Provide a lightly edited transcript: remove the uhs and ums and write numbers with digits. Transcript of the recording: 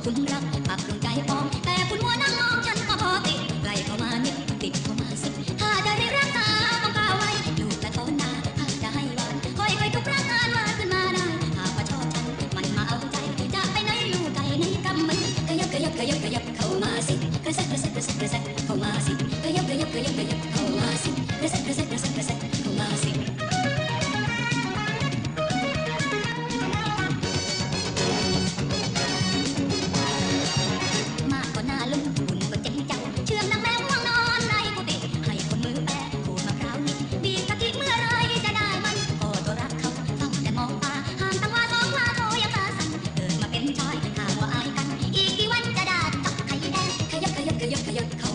คุณรักปักลงใจปองแต่คุณมัวนั่งมองฉันก็พอติดไกลเข้ามานิดติดเข้ามาสิถ้าจะได้รักษาต้องกล่าวไว้ลูกแต่โทนนาถ้าจะให้หวานค่อยทุกรักงานว่าขึ้นมาได้หากว่าชอบฉันมันมาเอาใจจะไปไหนอยู่ไกลในกำมือขยับขยับขยับขยับเข้ามาสิกระแซะกระแซะกระแซะกระแซะเข้ามาสิขยับขยับขยับขยับเข้ามาสิกระแซะกระแซะกระแซะกระแซะเข้ามาสิมากกว่าหน้าลุงหุ่นก็เจ๋งจังเชื่อมนางแมวง่วงนอนในกุฏิให้คนมือแปะขูดมะพร้าวนิดบีบกะทิเมื่อไรจะได้มันก็ตัวรักเขาต้องแต่มองตาห่างตั้งว่าสองว่าโทยังตาสั่นเกิดมาเป็นชายห่างว่าอายกันอีกกี่วันจะได้ตักไข่แดงขยับขยับขยับขยับเข้า